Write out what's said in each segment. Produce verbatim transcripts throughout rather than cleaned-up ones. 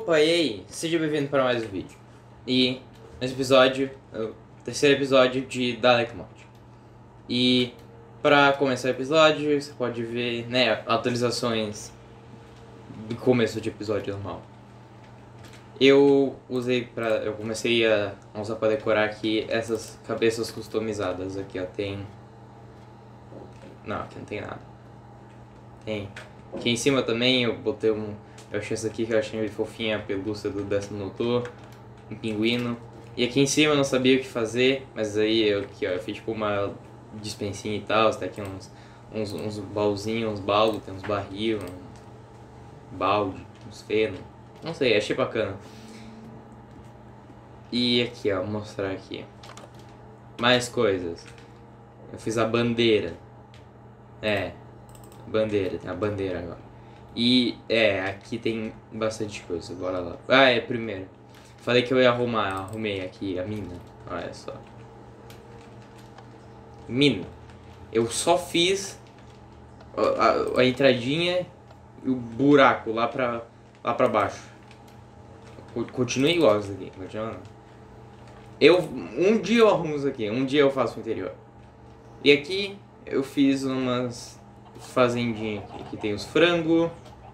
Opa, e aí? Seja bem-vindo para mais um vídeo. E nesse episódio, é o terceiro episódio de Dalek Mod. E para começar o episódio, você pode ver, né, atualizações do começo de episódio normal. Eu usei para, eu comecei a usar para decorar aqui essas cabeças customizadas. Aqui ó, tem, não, aqui não tem nada. Tem. Aqui em cima também eu botei um, eu achei essa aqui que eu achei fofinha, a pelúcia do décimo doutor, um pinguino. E aqui em cima eu não sabia o que fazer, mas aí eu, aqui, ó, eu fiz tipo uma dispensinha e tal, tá aqui uns, uns, uns baúzinhos, uns baldos, tem uns barril, um balde, uns feno, não sei, achei bacana. E aqui ó, vou mostrar aqui mais coisas. Eu fiz a bandeira, é, bandeira, tem a bandeira agora. E é, aqui tem bastante coisa, bora lá. Ah, é, primeiro falei que eu ia arrumar, arrumei aqui a mina, olha só. Mina, eu só fiz a, a, a entradinha e o buraco lá pra, lá pra baixo. Continua igual isso aqui, continua não. Eu, um dia eu arrumo isso aqui, um dia eu faço o interior. E aqui eu fiz umas fazendinhas aqui, aqui tem os frangos.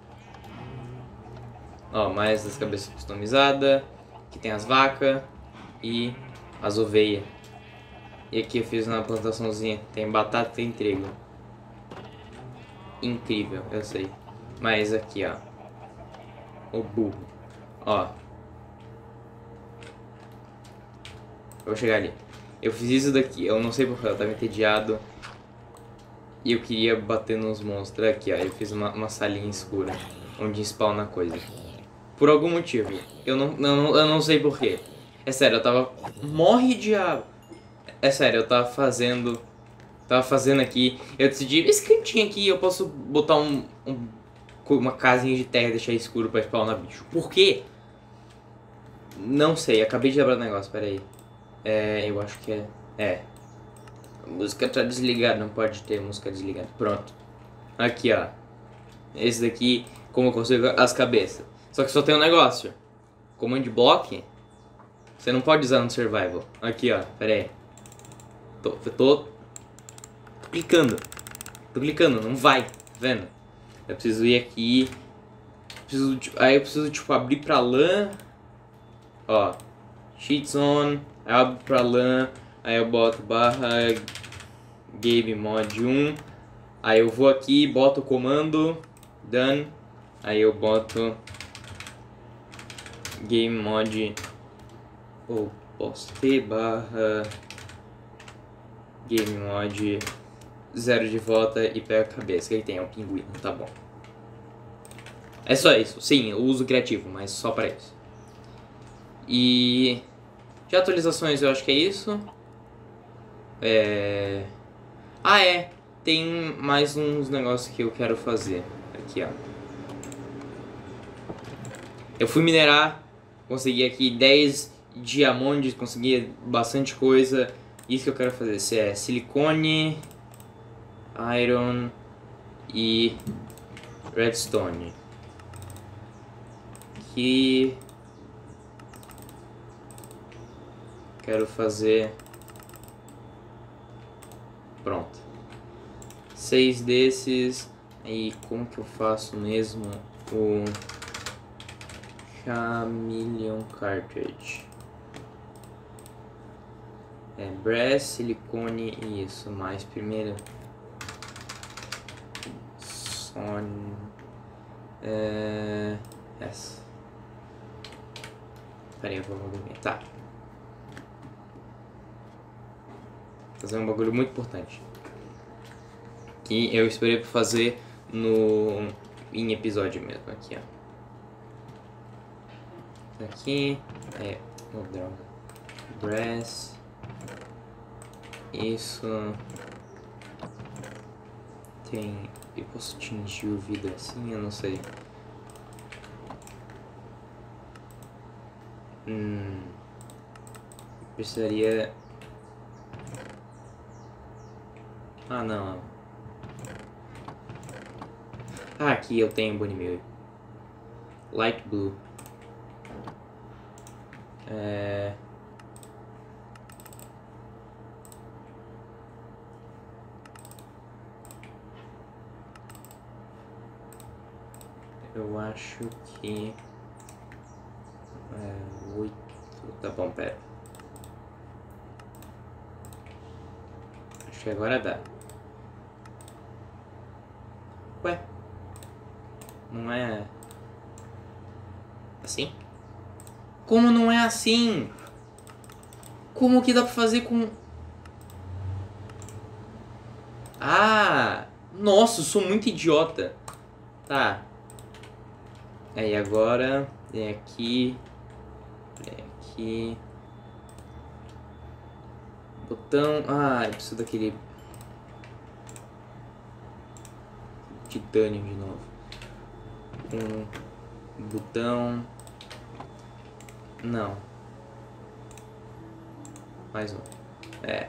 Ó, mais das cabeças customizadas. Aqui tem as vacas e as ovelhas. E aqui eu fiz uma plantaçãozinha. Tem batata e tem trigo. Incrível, eu sei. Mas aqui, ó. O burro. Ó. Eu vou chegar ali. Eu fiz isso daqui. Eu não sei porquê. Eu tava entediado. E eu queria bater nos monstros. Aqui, ó. Eu fiz uma, uma salinha escura. Onde spawna coisa. Por algum motivo. Eu não, não, eu não sei porquê. É sério, eu tava... Morre diabo. É sério, eu tava fazendo... Tava fazendo aqui. Eu decidi, esse cantinho aqui eu posso botar um, um... uma casinha de terra e deixar escuro pra spawnar bicho. Por quê? Não sei, acabei de lembrar do negócio, pera aí. É, eu acho que é... É. A música tá desligada, não pode ter música desligada. Pronto. Aqui, ó. Esse daqui, como eu consigo as cabeças. Só que só tem um negócio. Command block, você não pode usar no survival. Aqui, ó, pera aí. Tô, tô, tô clicando. Tô clicando, não vai, tá vendo? Eu preciso ir aqui. Preciso, aí eu preciso, tipo, abrir pra LAN. Ó. Cheats on. Aí eu abro pra LAN. Aí eu boto barra game mod um. Aí eu vou aqui, boto o comando. Done. Aí eu boto game mod ou posso ter barra game mod zero de volta e pega a cabeça que ele tem, é um pinguim, tá bom. É só isso, sim, eu uso criativo, mas só para isso. E de atualizações eu acho que é isso. É... Ah é, tem mais uns negócios que eu quero fazer. Aqui ó. Eu fui minerar, consegui aqui dez diamantes, consegui bastante coisa. Isso que eu quero fazer, se é silicone, iron e redstone. Aqui quero fazer, pronto, seis desses. E como que eu faço mesmo o Chameleon Cartridge? É brass, silicone e isso, mais primeiro son é, essa. Peraí, eu vou movimentar. Fazer um bagulho muito importante que eu esperei pra fazer no em episódio mesmo. Aqui, ó. Aqui é, oh, droga, brass. Isso tem, eu posso tingir o vidro assim, eu não sei. Hum, precisaria. Ah não. Ah, aqui eu tenho Bonnie Light Blue. É... Eu acho que... É... Oito... Tá bom, pera. Acho que agora dá. Ué? Não é... Assim? Como não é assim? Como que dá pra fazer com... Ah! Nossa, eu sou muito idiota. Tá. Aí agora... Vem aqui... Vem aqui... Botão... Ah, eu preciso daquele... Titânio de novo. Um... Botão... Não. Mais um. É.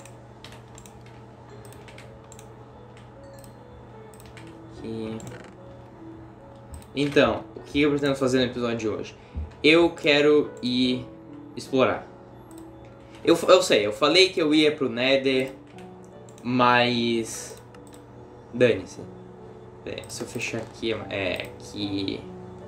Aqui. Então, o que eu pretendo fazer no episódio de hoje? Eu quero ir explorar. Eu, eu sei, eu falei que eu ia pro Nether, mas... Dane-se. É, se eu fechar aqui, é aqui...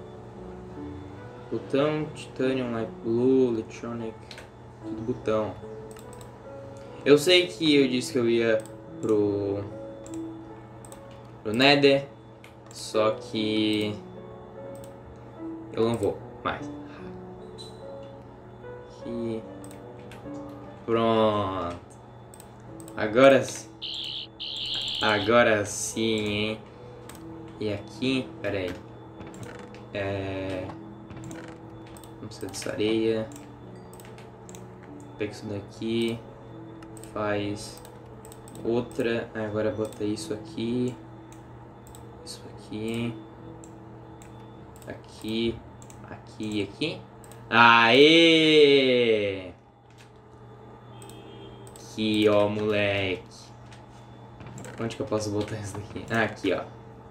Botão, Titanium, Light Blue, Electronic, tudo botão. Eu sei que eu disse que eu ia pro... pro Nether, só que... eu não vou mais. Aqui... Pronto. Agora sim. Agora sim, hein. E aqui, pera aí. É... Não precisa dessa areia. Pega isso daqui. Faz outra. Agora bota isso aqui. Isso aqui. Aqui. Aqui e aqui. Aê! Aqui, ó, moleque. Onde que eu posso botar isso daqui? Ah, aqui, ó.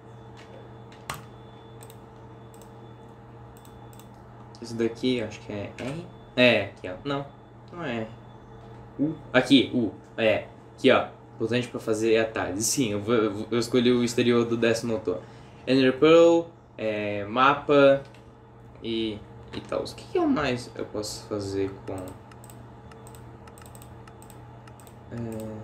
Isso daqui, acho que é... É, aqui, ó. Não, não é. U. Aqui, U. É. Aqui, ó. Importante pra fazer atalhos. Sim, eu, vou, eu escolhi o exterior do décimo motor. Ender Pearl, é, mapa e, e tal. O que, que eu mais eu posso fazer com... É,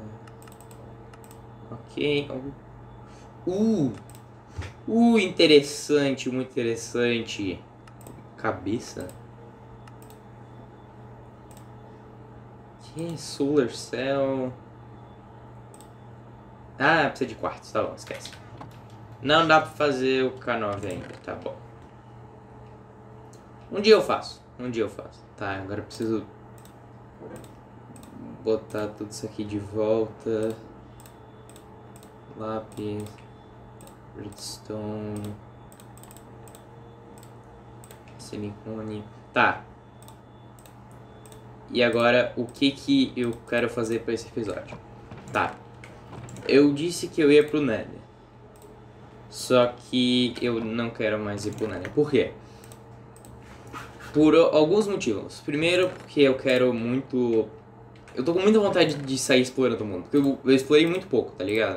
ok. Uh! Uh, interessante, muito interessante. Cabeça? Que? Solar Cell... Ah, precisa de quartzo, tá bom, esquece. Não dá pra fazer o K nove ainda, tá bom. Um dia eu faço, um dia eu faço. Tá, agora eu preciso botar tudo isso aqui de volta. Lápis, redstone, silicone. Tá. E agora, o que que eu quero fazer pra esse episódio? Tá. Eu disse que eu ia pro Nether. Só que eu não quero mais ir pro Nether. Por quê? Por alguns motivos. Primeiro, porque eu quero muito... Eu tô com muita vontade de sair explorando o mundo. Porque eu, eu explorei muito pouco, tá ligado?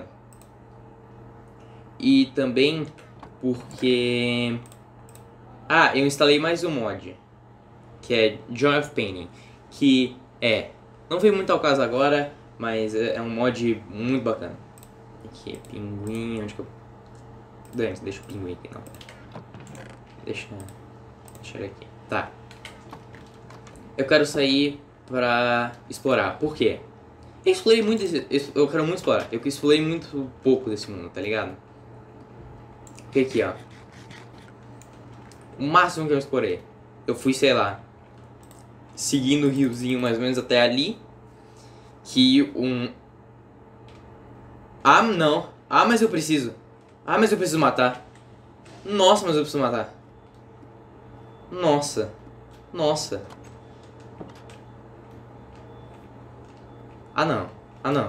E também porque... Ah, eu instalei mais um mod. Que é Joy of Painting. Que é... Não veio muito ao caso agora, mas é um mod muito bacana. Aqui, pinguim, onde que eu... Dane, deixa o pinguim aqui, não. Deixa... Deixa ele aqui. Tá. Eu quero sair pra explorar. Por quê? Eu explorei muito esse... Eu quero muito explorar. Eu explorei muito pouco desse mundo, tá ligado? Porque aqui, ó. O máximo que eu explorei. Eu fui, sei lá... Seguindo o riozinho mais ou menos até ali. Que um... Ah, não. Ah, mas eu preciso. Ah, mas eu preciso matar. Nossa, mas eu preciso matar. Nossa. Nossa. Ah, não. Ah, não.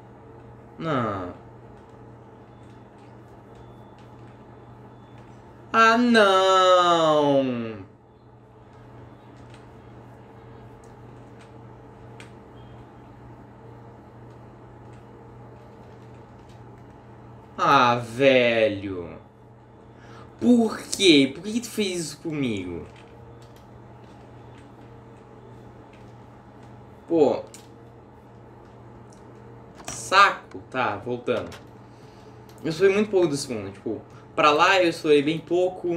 Não. Ah, não! Ah, velho. Por quê? Por que tu fez isso comigo? Pô. Saco. Tá, voltando. Eu sou muito pouco do segundo, tipo, pra lá eu explorei bem pouco.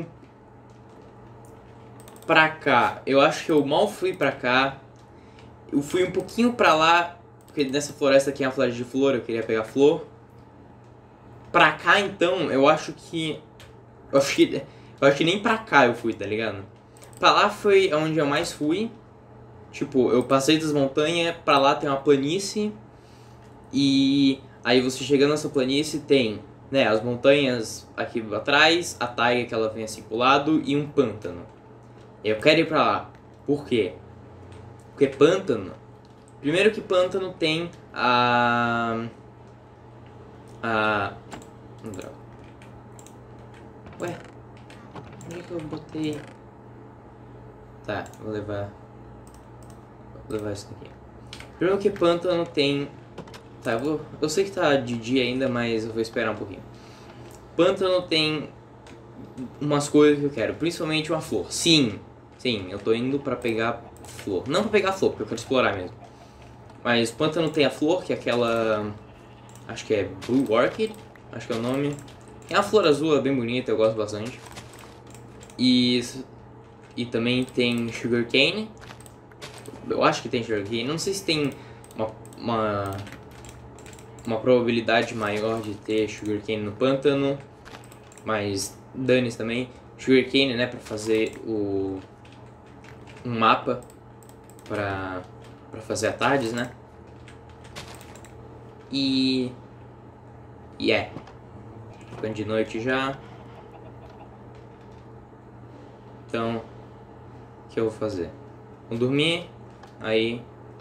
Pra cá, eu acho que eu mal fui pra cá. Eu fui um pouquinho pra lá, porque nessa floresta aqui é uma floresta de flor, eu queria pegar flor. Pra cá então, eu acho que. Eu acho que. Eu acho que nem pra cá eu fui, tá ligado? Pra lá foi onde eu mais fui. Tipo, eu passei das montanhas, pra lá tem uma planície. E aí você chegando nessa planície tem, né, as montanhas aqui atrás, a taiga que ela vem assim pro lado e um pântano. Eu quero ir pra lá. Por quê? Porque pântano... Primeiro que pântano tem a... A... Hum, droga. Ué? Onde é que eu botei? Tá, vou levar... Vou levar isso daqui. Primeiro que pântano tem... Tá, eu, vou... eu sei que tá de dia ainda, mas eu vou esperar um pouquinho. Pântano tem umas coisas que eu quero, principalmente uma flor. Sim, sim, eu tô indo pra pegar flor. Não pra pegar flor, porque eu quero explorar mesmo. Mas pântano tem a flor, que é aquela... Acho que é Blue Orchid, acho que é o nome. É uma flor azul, é bem bonita, eu gosto bastante. E... E também tem Sugarcane. Eu acho que tem Sugarcane, não sei se tem uma... uma... uma probabilidade maior de ter Sugarcane no pântano. Mas dane-se também. Sugarcane, né, pra fazer o... um mapa pra, pra fazer a tardes, né? E... E é. Ficando de noite já. Então... O que eu vou fazer? Vou dormir. Aí...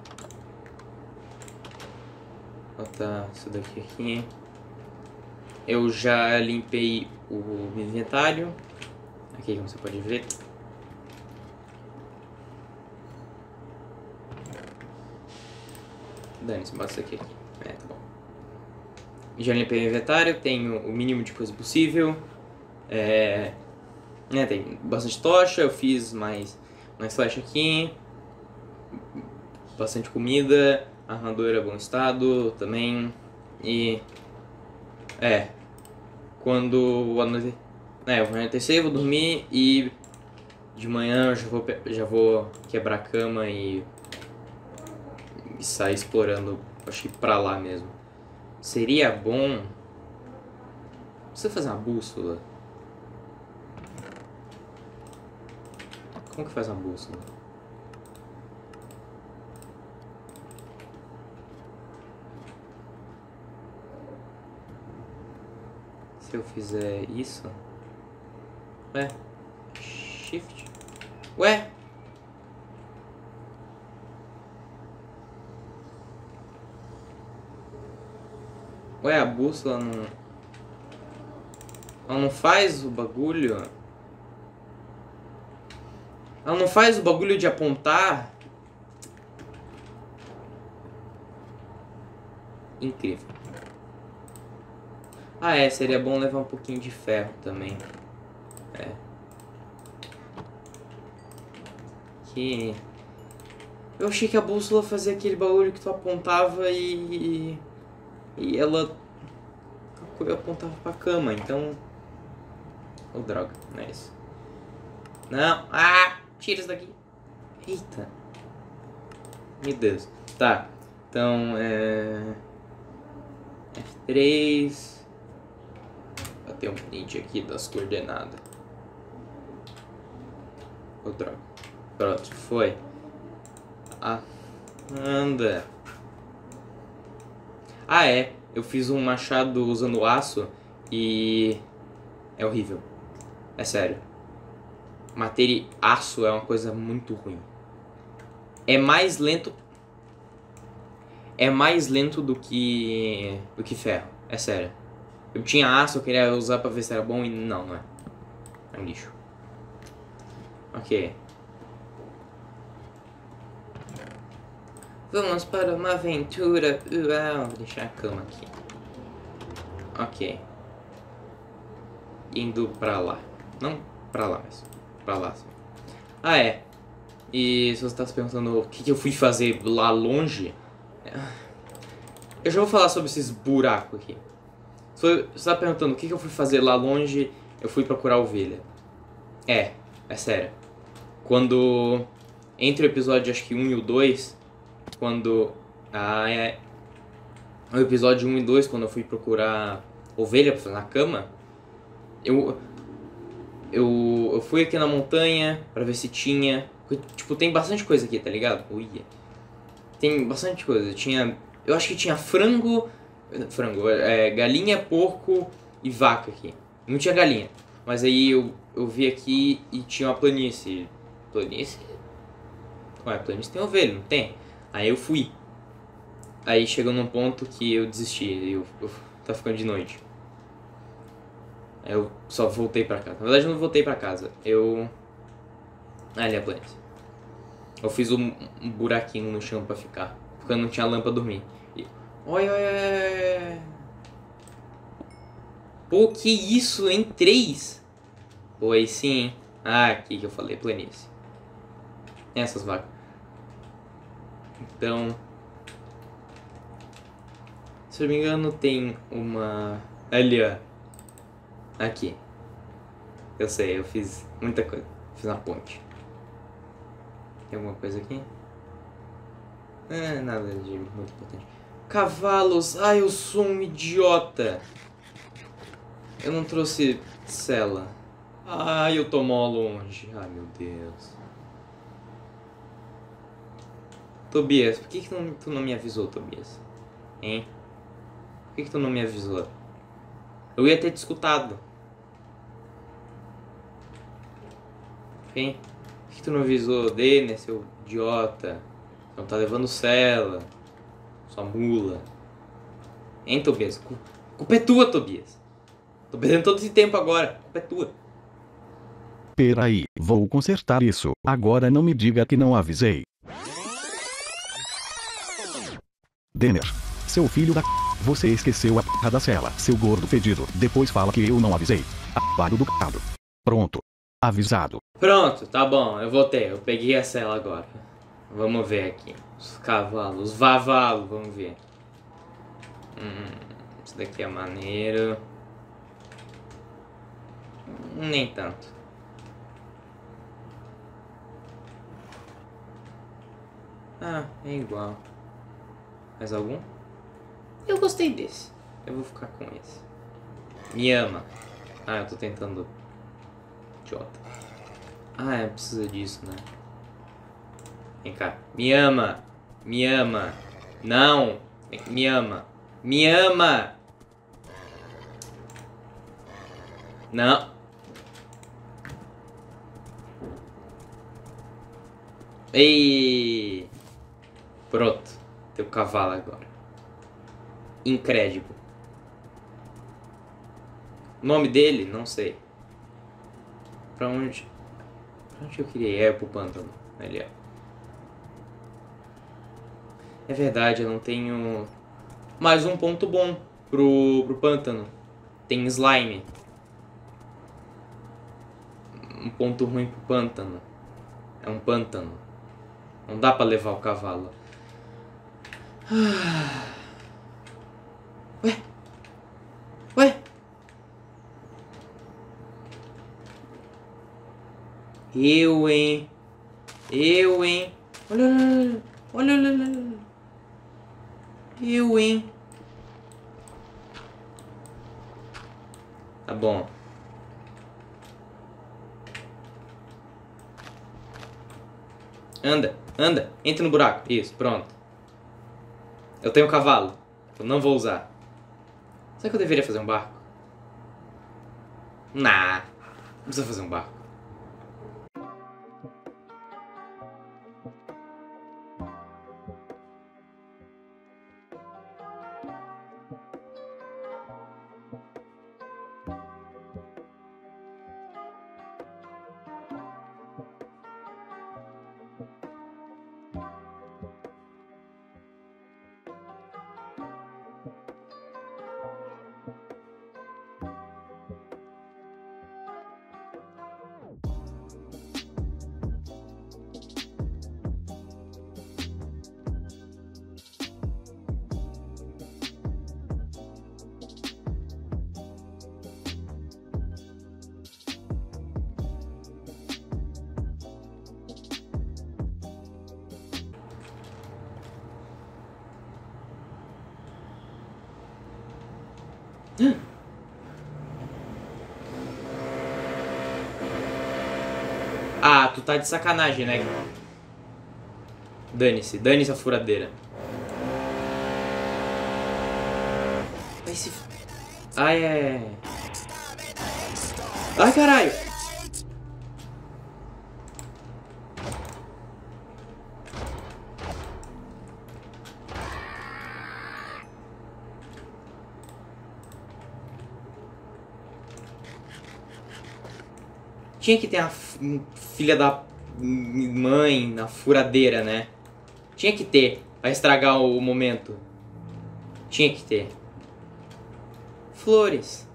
Botar isso daqui aqui. Eu já limpei o inventário. Aqui, como você pode ver. Dane-se, bota isso aqui. É, tá bom. Já limpei o inventário, tenho o mínimo de coisa possível. É... Né, tem bastante tocha, eu fiz mais, mais flecha aqui. Bastante comida. A armadura é bom estado também. E... É... Quando anoite... É, eu vou anoitecer, vou dormir e... De manhã eu já vou, já vou quebrar a cama e... E sair explorando, acho que pra lá mesmo. Seria bom... Você fazer uma bússola? Como que faz uma bússola? Se eu fizer isso... Ué? Shift? Ué? Ué, a bússola não... Ela não faz o bagulho? Ela não faz o bagulho de apontar? Incrível. Ah, é, seria bom levar um pouquinho de ferro também. É. Que... Eu achei que a bússola fazia aquele bagulho que tu apontava e... E ela... apontava pra cama, então... Oh, droga, não é isso. Não, ah, tira isso daqui. Eita. Meu Deus. Tá, então, é... F três... Tem um print aqui das coordenadas. Oh, droga. Pronto, foi. Ah, anda. Ah, é. Eu fiz um machado usando aço e... É horrível. É sério. Matéria aço é uma coisa muito ruim. É mais lento... É mais lento do que... do que ferro. É sério. Eu tinha aço, eu queria usar pra ver se era bom e não, não é. É um lixo. Ok. Vamos para uma aventura. Uau, vou deixar a cama aqui. Ok. Indo pra lá. Não pra lá, mas pra lá. Sim. Ah, é. E se você tá se perguntando o que, que eu fui fazer lá longe, eu já vou falar sobre esses buracos aqui. Se você tá perguntando o que, que eu fui fazer lá longe, eu fui procurar ovelha. É, é sério. Quando... Entre o episódio, acho que um e o dois, quando... Ah, é... O episódio um e dois, quando eu fui procurar ovelha pra fazer na cama, eu... Eu, eu fui aqui na montanha pra ver se tinha... Tipo, tem bastante coisa aqui, tá ligado? Uia. Tem bastante coisa. Tinha... Eu acho que tinha frango... Frango, é, galinha, porco e vaca aqui. Não tinha galinha. Mas aí eu, eu vi aqui e tinha uma planície. Planície? Ué, planície tem ovelha, não tem? Aí eu fui. Aí chegou num ponto que eu desisti. Eu, eu tá ficando de noite. Aí eu só voltei pra casa. Na verdade eu não voltei pra casa. Eu... Ali é a planície. Eu fiz um, um buraquinho no chão pra ficar. Porque eu não tinha lâmpada pra dormir. E... Oi, oi, oi. Pô, que isso, hein? Três? Pô, aí sim, hein? Ah, aqui que eu falei, planície. Essas vacas. Então... Se eu não me engano, tem uma... Ali, ó. Aqui. Eu sei, eu fiz muita coisa. Fiz uma ponte. Tem alguma coisa aqui? É, nada de muito importante. Cavalos! Ai, eu sou um idiota! Eu não trouxe cela. Ai, eu tô mó longe. Ai, meu Deus. Tobias, por que, que tu, não, tu não me avisou, Tobias? Hein? Por que, que tu não me avisou? Eu ia ter te escutado. Hein? Por que, que tu não avisou dele, seu idiota? Não tá levando cela. Sua mula. Hein, Tobias? A culpa é tua, Tobias. Tô perdendo todo esse tempo agora. A culpa é tua. Peraí, vou consertar isso. Agora não me diga que não avisei. Denner. Seu filho da... Você esqueceu a p*** da cela, seu gordo fedido. Depois fala que eu não avisei. Aparo do c***. Pronto. Avisado. Pronto, tá bom. Eu voltei. Eu peguei a cela agora. Vamos ver aqui. Os cavalos. Os vavalos. Vamos ver. Hum, isso daqui é maneiro. Nem tanto. Ah, é igual. Mais algum? Eu gostei desse. Eu vou ficar com esse. Me ama. Ah, eu tô tentando. Idiota. Ah, é, precisa disso, né? Vem cá. Me ama. Me ama. Não. Me ama. Me ama. Não. Ei. Pronto. Teu cavalo agora. Incrédible. O nome dele? Não sei. Pra onde? Pra onde eu queria ir? É pro pântano. Ali, ó. É verdade, eu não tenho... Mais um ponto bom pro, pro pântano. Tem slime. Um ponto ruim pro pântano. É um pântano. Não dá pra levar o cavalo. Ué? Ué? Eu, hein? Eu, hein? Olha, olha, olha, olha, olha, olha. Eu, hein? Tá bom. Anda, anda. Entra no buraco. Isso, pronto. Eu tenho um cavalo. Eu não vou usar. Será que eu deveria fazer um barco? Nah. Não precisa fazer um barco. Ah, tu tá de sacanagem, né? Dane-se, dane-se a furadeira. Vai se... Ai, ai, ai. Ai, caralho. Tinha que ter a filha da mãe na furadeira, né? Tinha que ter, pra estragar o momento. Tinha que ter. Flores.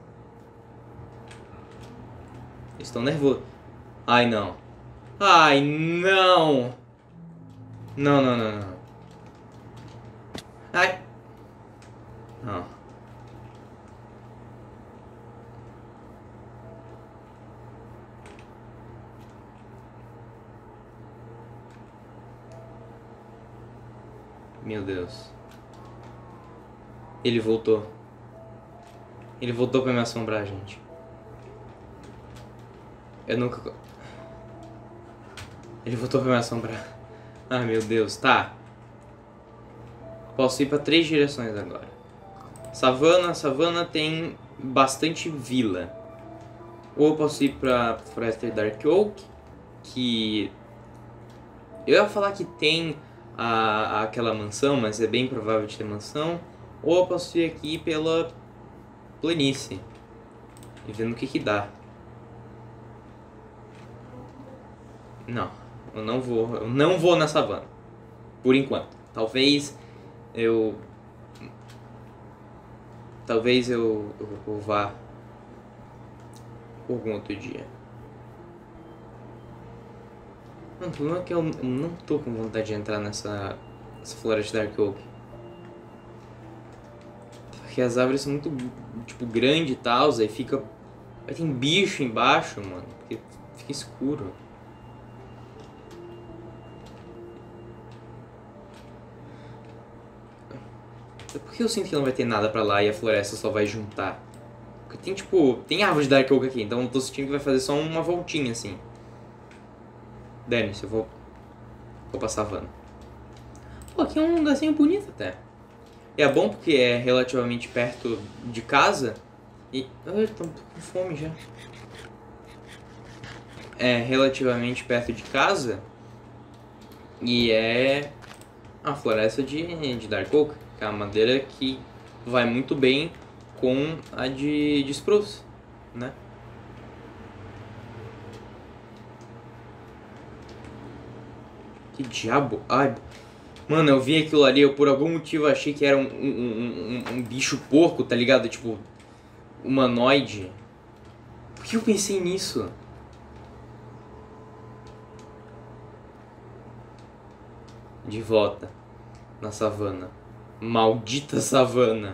Estou nervoso. Ai, não. Ai, não. Não, não, não, não. Ai. Não. Meu Deus. Ele voltou. Ele voltou pra me assombrar, gente. Eu nunca... Ele voltou pra me assombrar. Ai, meu Deus. Tá. Posso ir pra três direções agora. Savana. Savana tem bastante vila. Ou eu posso ir pra Forester Dark Oak, que... Eu ia falar que tem a, aquela mansão, mas é bem provável de ter mansão. Ou eu posso ir aqui pela planície e vendo o que que dá. Não, eu não vou, eu não vou na savana. Por enquanto. Talvez eu... Talvez eu, eu, eu vá algum outro dia. Não, o problema é que eu não tô com vontade de entrar nessa, nessa floresta Dark Oak. Porque as árvores são muito, tipo, grandes e tal, aí fica... Aí tem bicho embaixo, mano, porque fica escuro. Por que eu sinto que não vai ter nada pra lá e a floresta só vai juntar? Porque tem, tipo, tem árvore de Dark Oak aqui, então eu tô sentindo que vai fazer só uma voltinha, assim. Dane-se, eu vou... Vou pra savana. Pô, aqui é um lugarzinho bonito até. E é bom porque é relativamente perto de casa. E... Eu tô com fome já. É relativamente perto de casa. E é... a floresta de, de Dark Oak. Que é a madeira que vai muito bem com a de, de spruce, né? Que diabo? Ai, mano, eu vi aquilo ali, eu por algum motivo achei que era um, um, um, um bicho porco, tá ligado? Tipo, humanoide. Por que eu pensei nisso? De volta na savana. Maldita savana.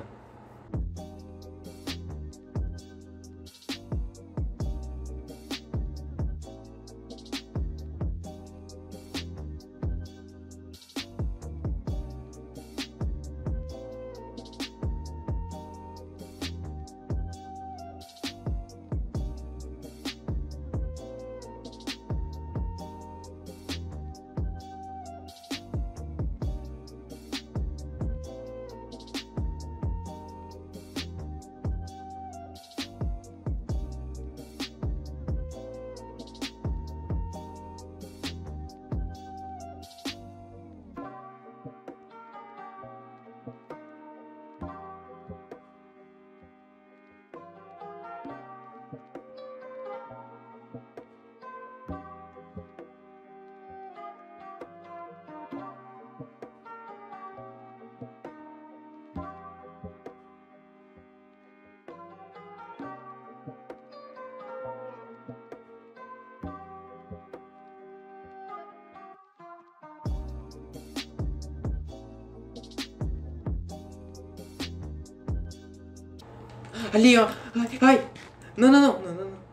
Ali, ó. Ai, ai. Não, não, não, não, não, não.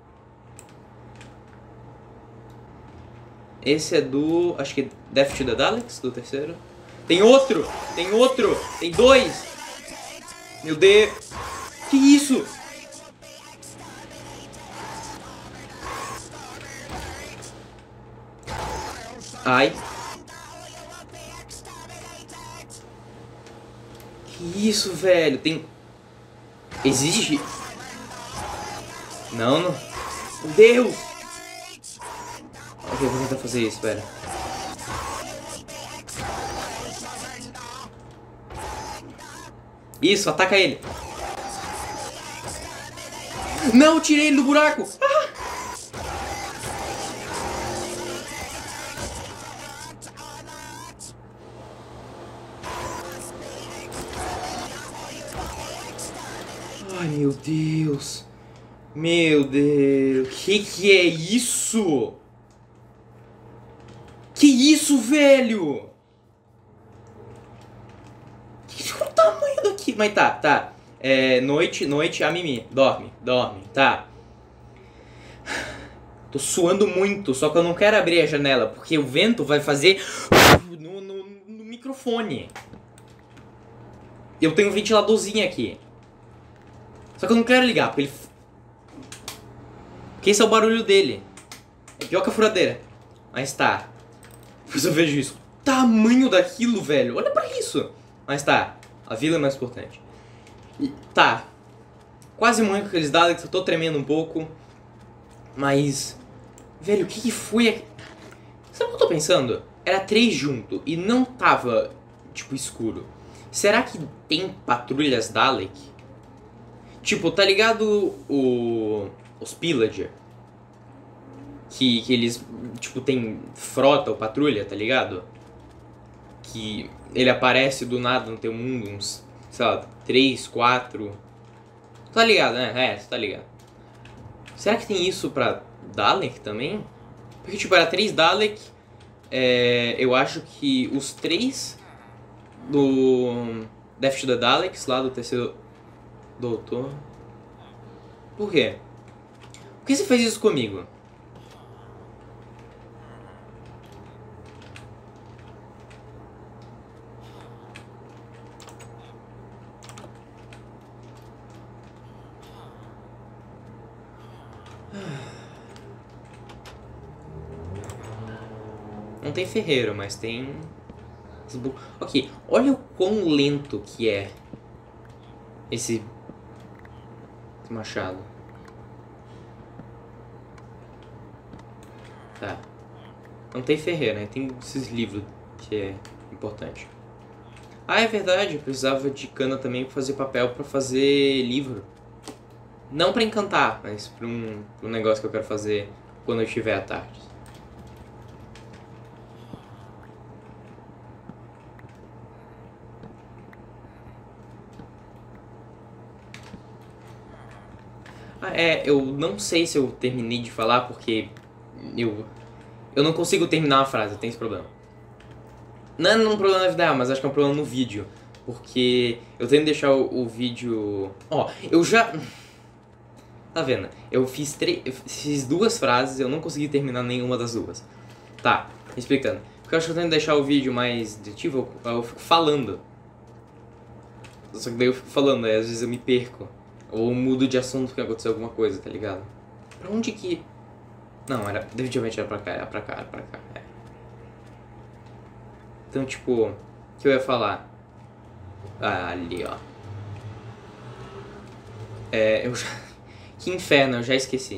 Esse é do... acho que é Death to the Daleks, do terceiro. Tem outro! Tem outro! Tem dois! Meu Deus! Que isso? Ai. Que isso, velho? Tem... Existe... Não, não... Meu Deus! Ok, vou tentar fazer isso, pera. Isso, ataca ele. Não, tirei ele do buraco. Ah! Ai, meu Deus. Meu Deus. Que que é isso? Que isso, velho? Que o tamanho daqui? Mas tá, tá. É, noite, noite, a Mimi. Dorme, dorme, tá. Tô suando muito, só que eu não quero abrir a janela, porque o vento vai fazer no, no, no microfone. Eu tenho um ventiladorzinho aqui. Só que eu não quero ligar, porque ele... Porque esse é o barulho dele. É pior que a furadeira. Mas tá. Depois eu vejo isso. O tamanho daquilo, velho. Olha pra isso. Mas tá. A vila é mais importante. E, tá. Quase morri com aqueles dados que eu tô tremendo um pouco. Mas... Velho, o que que foi aqui? Sabe o que eu tô pensando? Era três junto e não tava, tipo, escuro. Será que tem patrulhas Dalek? Tipo, tá ligado o... Os Pillager? Que, que eles, tipo, tem frota ou patrulha, tá ligado? Que ele aparece do nada no teu mundo, uns, sei lá, três, quatro... Tá ligado, né? É, tá ligado. Será que tem isso pra Dalek também? Porque, tipo, era três Dalek. É, eu acho que os três do Death to the Daleks, lá do terceiro doutor. Por quê? Por que você fez isso comigo? Não tem ferreiro, mas tem... Ok, olha o quão lento que é esse, esse machado. Tá. Não tem ferreiro, né? Tem esses livros que é importante. Ah, é verdade, eu precisava de cana também pra fazer papel, pra fazer livro. Não pra encantar, mas pra um, pra um negócio que eu quero fazer quando eu estiver à tarde. Ah, é, eu não sei se eu terminei de falar porque eu, eu não consigo terminar uma frase, eu tenho esse problema. Não é um problema na vida real, mas acho que é um problema no vídeo. Porque eu tenho que deixar o, o vídeo... Ó, eu já... Tá vendo? Eu fiz, tre... eu fiz duas frases, eu não consegui terminar nenhuma das duas. Tá, explicando. Porque eu acho que eu tenho que deixar o vídeo mais diretivo, eu, eu fico falando. Só que daí eu fico falando, aí às vezes eu me perco. Ou mudo de assunto porque aconteceu alguma coisa, tá ligado? Pra onde que... Não, era... definitivamente era pra cá, era pra cá, era pra cá, é. Então, tipo... O que eu ia falar? Ah, ali, ó. É, eu já... Que inferno, eu já esqueci.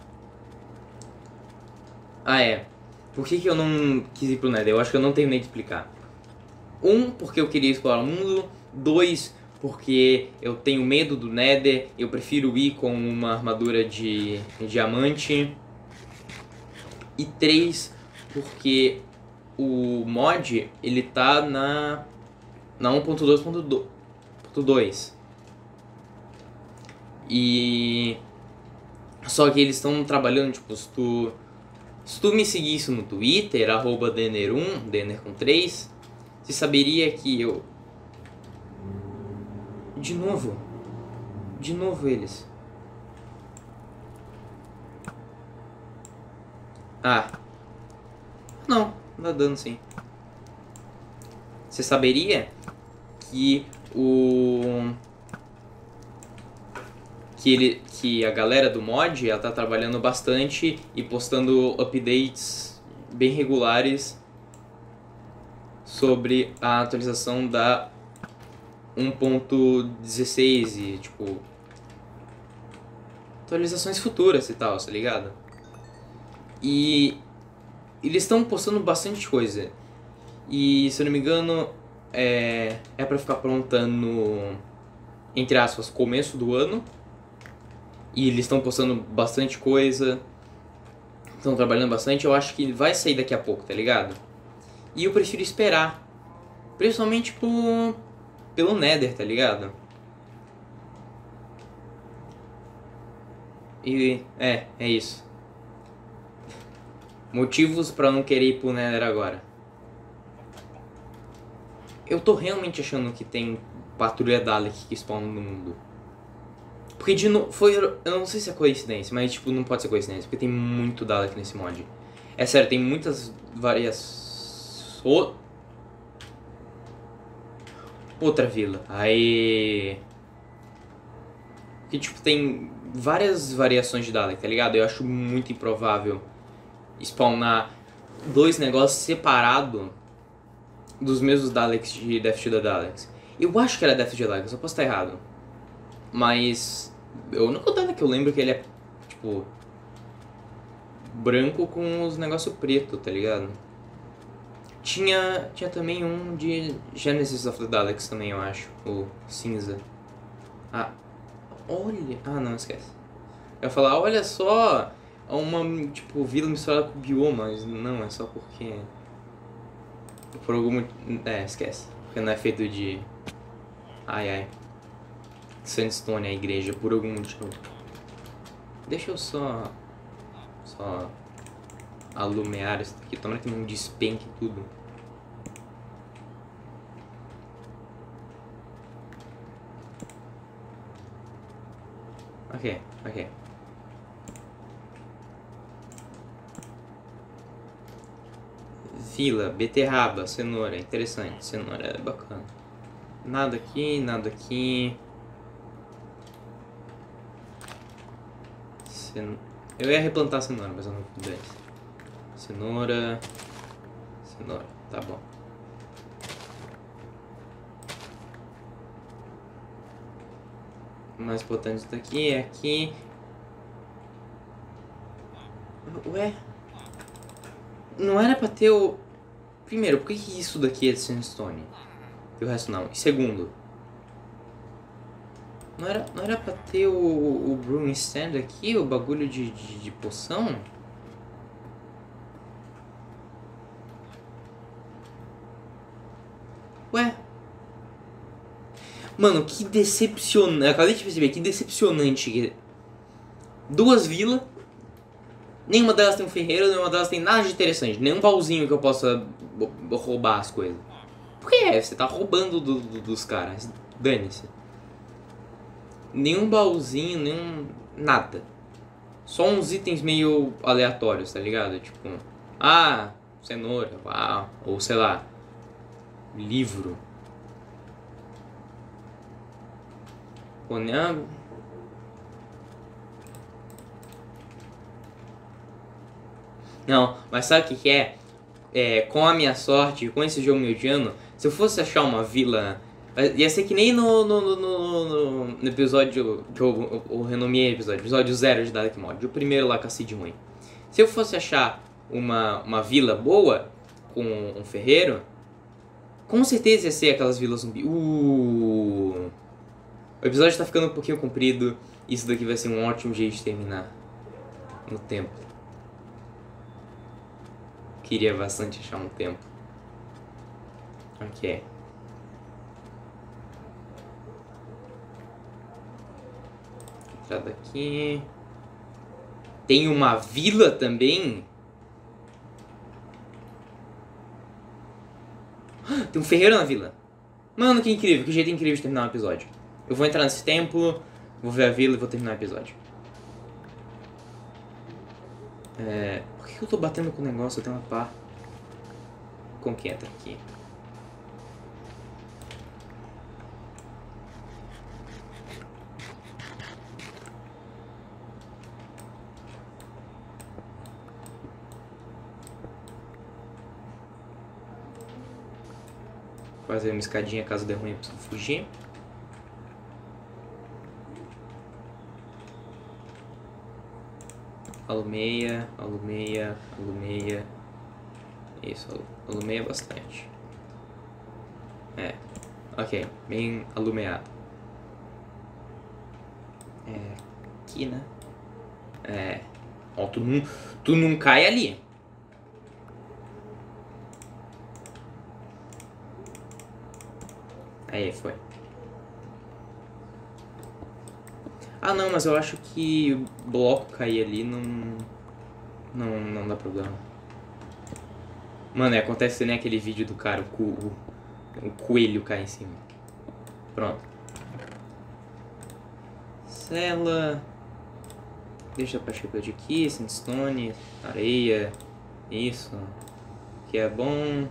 Ah, é. Por que que eu não quis ir pro Nether? Eu acho que eu não terminei de explicar. Um, porque eu queria explorar o mundo. Dois, porque eu tenho medo do Nether. Eu prefiro ir com uma armadura de diamante. E três, porque o mod, ele tá na, na um ponto dois ponto dois. E... Só que eles estão trabalhando, tipo, se tu, se tu me seguisse no Twitter, arroba Denner um, Denner com três, você saberia que eu... De novo. De novo eles. Ah. Não, não tá dando sim. Você saberia que o... que, ele, que a galera do mod ela tá trabalhando bastante e postando updates bem regulares sobre a atualização da um ponto dezesseis e, tipo, atualizações futuras e tal, tá ligado? E eles estão postando bastante coisa. E, se eu não me engano, é, é pra ficar pronta no, entre aspas, começo do ano. E eles estão postando bastante coisa. Estão trabalhando bastante. Eu acho que vai sair daqui a pouco, tá ligado? E eu prefiro esperar. Principalmente por, pelo Nether, tá ligado? E é, é isso. Motivos pra não querer ir pro Nether agora. Eu tô realmente achando que tem patrulha Dalek que spawnam no mundo. Porque de novo, foi, eu não sei se é coincidência, mas tipo, não pode ser coincidência, porque tem muito Dalek nesse mod. É sério, tem muitas variações... Oh. Outra vila. Aí... Que tipo, tem várias variações de Dalek, tá ligado? Eu acho muito improvável spawnar dois negócios separados dos mesmos Daleks de Death to the Daleks. Eu acho que era Death to the Daleks, eu só posso estar errado. Mas o único Dalek que eu lembro que ele é, tipo, branco com os negócios preto, tá ligado? Tinha, tinha também um de Genesis of the Daleks também, eu acho, o cinza. Ah, olha... Ah, não, esquece. Eu ia falar, olha só, uma, tipo, vila misturada com bioma, mas não, é só porque... Por algum... É, esquece. Porque não é feito de... Ai, ai. Sandstone, a igreja, por algum motivo. Deixa eu só... Só... alumear isso aqui. Tomara que não despenque tudo. Ok, ok. Vila, beterraba, cenoura, interessante. Cenoura é bacana. Nada aqui, nada aqui. Cen... Eu ia replantar a cenoura, mas eu não pude. Cenoura. Cenoura, tá bom. O mais importante daqui é aqui. Ué? Não era pra ter o... Primeiro, por que isso daqui é de sandstone? E o resto não. E segundo, não era, não era pra ter o, o Brewing Stand aqui, o bagulho de, de, de poção? Ué? Mano, que decepcionante. Acabei de perceber, que decepcionante. Duas vilas. Nenhuma delas tem um ferreiro, nenhuma delas tem nada de interessante. Nenhum baúzinho que eu possa roubar as coisas. Por que é? Você tá roubando do, do, dos caras. Dane-se. Nenhum baúzinho, nenhum... nada. Só uns itens meio aleatórios, tá ligado? Tipo... Ah, cenoura, ah, ou sei lá... livro. Conhando. Não, mas sabe o que, que é? É? Com a minha sorte, com esse jogo mediano, se eu fosse achar uma vila... Ia ser que nem no, no, no, no, no episódio que eu, eu, eu renomeei episódio, episódio zero de Dalek Mod, o primeiro lá com a Cid ruim. Se eu fosse achar uma, uma vila boa, com um ferreiro, com certeza ia ser aquelas vilas zumbi. Uh, o episódio tá ficando um pouquinho comprido, isso daqui vai ser um ótimo jeito de terminar no tempo. Queria bastante achar um tempo. Ok. Entrada aqui. Tem uma vila também? Tem um ferreiro na vila. Mano, que incrível. Que jeito incrível de terminar um episódio. Eu vou entrar nesse templo, vou ver a vila e vou terminar o episódio. É... Por que eu tô batendo com o negócio? Eu tenho uma pá. Com quem entra aqui? fazer uma escadinha caso dê ruim, eu preciso fugir. Alumeia, alumeia, alumeia. Isso, alumeia bastante. É, ok, bem alumeado. É, aqui, né? É, ó, tu não, tu não cai ali. Aí, foi. Ah, não, mas eu acho que o bloco cair ali não... Não, não dá problema. Mano, é, acontece nem aquele vídeo do cara, o, co o, o coelho cai em cima. Pronto. Cela. Deixa pra shepherd aqui, sandstone, areia. Isso. Que é bom.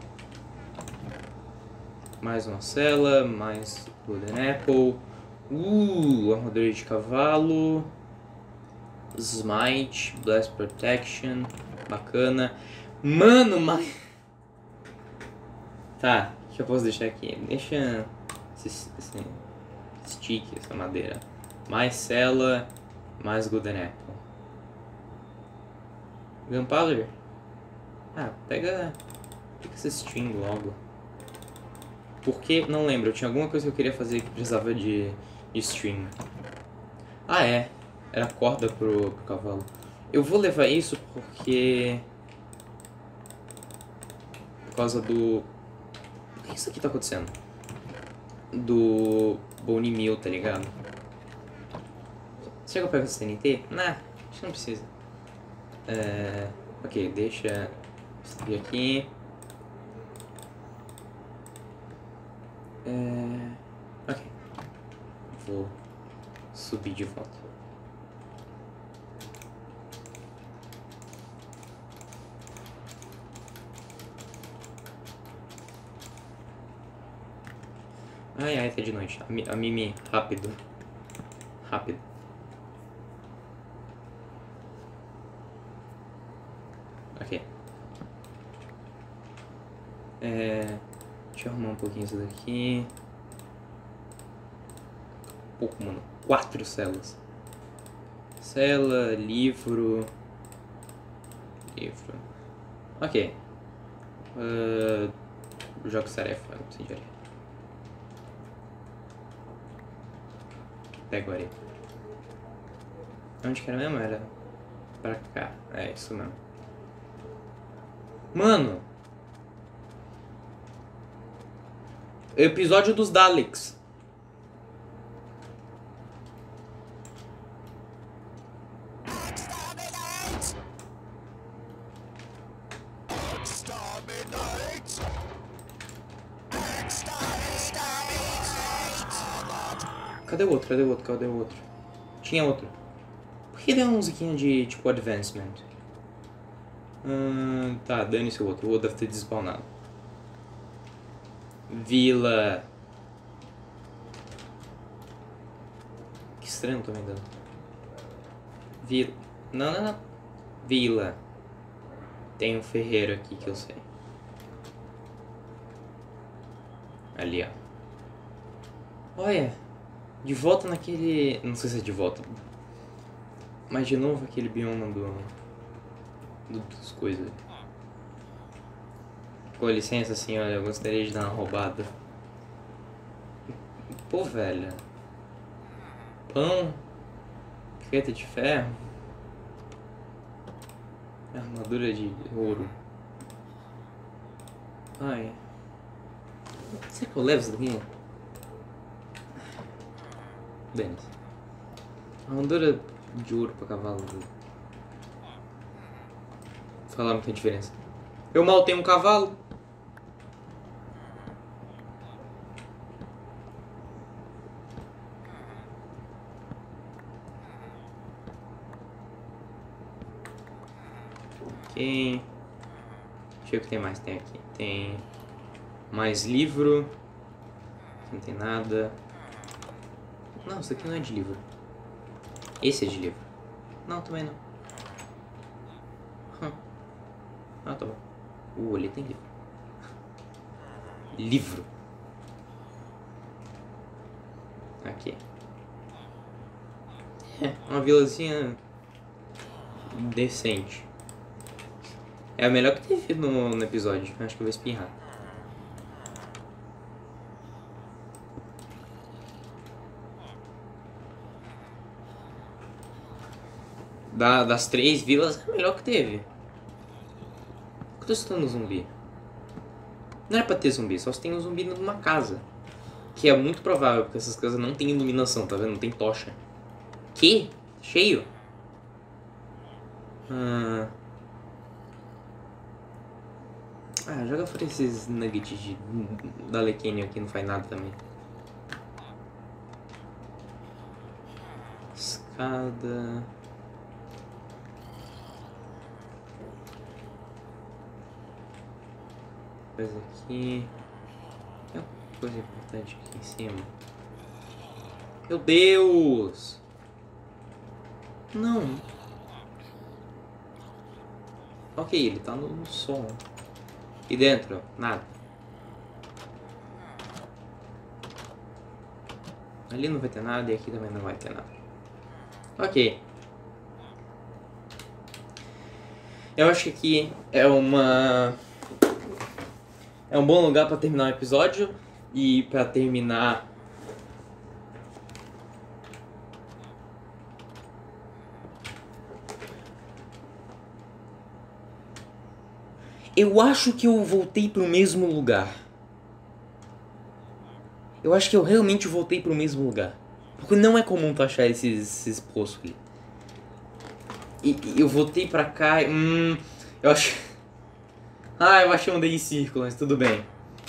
Mais uma cela, mais golden apple. Uh, armadura de cavalo. Smite, blast protection. Bacana. Mano, mas... Tá, o que eu posso deixar aqui? Deixa esse, esse stick, essa madeira. Mais cela, mais golden apple. Gunpowder? Ah, pega, pega essa string logo. Porque, não lembro, eu tinha alguma coisa que eu queria fazer que precisava de, de string. Ah, é. Era corda pro, pro cavalo. Eu vou levar isso porque... Por causa do... O que isso aqui tá acontecendo? Do Bone Meal, tá ligado? Será que eu pego esse T N T? Nah, acho que não precisa. É... Ok, deixa isso aqui. É... Ok. Vou subir de volta. Ai, ai, tá de noite. A, Mi a Mimi, rápido. Rápido. Ok. É... Deixa eu arrumar um pouquinho isso daqui. Pouco, mano. Quatro celas. Cela, livro... Livro... Ok. Uh... Jogos tarefa, não preciso de areia. Pego areia. Onde que era mesmo? Era pra cá. É isso mesmo. Mano! Episódio dos Daleks. Cadê o outro? Cadê o outro? Cadê o outro? Tinha outro. Por que deu uma musiquinha de tipo advancement? Hum, tá, dane-se o outro. O outro deve ter despawnado. Vila. Que estranho, não tô me dando. Vila. Não, não, não. Vila. Tem um ferreiro aqui que eu sei. Ali, ó. Olha. De volta naquele... Não sei se é de volta. Mas de novo aquele bioma do... do dos coisas. Com licença, senhora, eu gostaria de dar uma roubada. Pô, velho. Pão. Feta de ferro. Armadura de ouro. Ai. Será que eu levo isso daqui? Bem. Armadura de ouro pra cavalo. Falar muita diferença. Eu mal tenho um cavalo. Ok. Deixa eu ver o que tem mais. Tem aqui. Tem mais livro. Não tem nada. Não, isso aqui não é de livro. Esse é de livro. Não, também não. Hum. Ah, tá bom. Uh, ali tem livro. Livro. Aqui. É, uma vilazinha decente. É a melhor que teve no, no episódio. Acho que eu vou espirrar. Da, das três vilas, é a melhor que teve. Eu tô escutando zumbi. Não é pra ter zumbi, só se tem um zumbi numa casa. Que é muito provável, porque essas casas não tem iluminação, tá vendo? Não tem tocha. Que? Cheio? Ah, ah joga fora esses nuggets de, da Lequênio aqui, não faz nada também. Escada... Coisa aqui... Tem uma coisa importante aqui em cima. Meu Deus! Não. Ok, ele tá no, no som. E dentro? Nada. Ali não vai ter nada e aqui também não vai ter nada. Ok. Eu acho que aqui é uma... É um bom lugar pra terminar o episódio. E pra terminar... Eu acho que eu voltei pro mesmo lugar. Eu acho que eu realmente voltei pro mesmo lugar. Porque não é comum tu achar esses, esses poços ali. E, e eu voltei pra cá e... Hum... Eu acho... Ah, eu achei um day em círculo, mas tudo bem.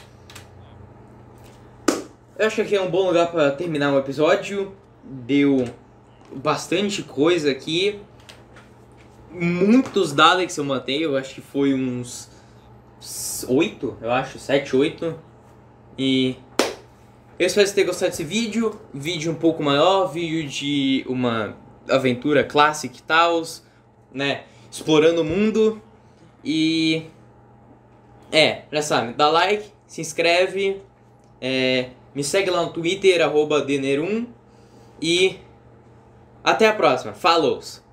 Eu acho que aqui é um bom lugar pra terminar o episódio. Deu bastante coisa aqui. Muitos Daleks eu matei, eu acho que foi uns oito, eu acho, sete, oito. E eu espero que você tenha gostado desse vídeo. Vídeo um pouco maior, vídeo de uma aventura clássica e tal, né? Explorando o mundo. E... É, já sabe, dá like, se inscreve, é, me segue lá no Twitter, arroba dener um. E até a próxima. Falou!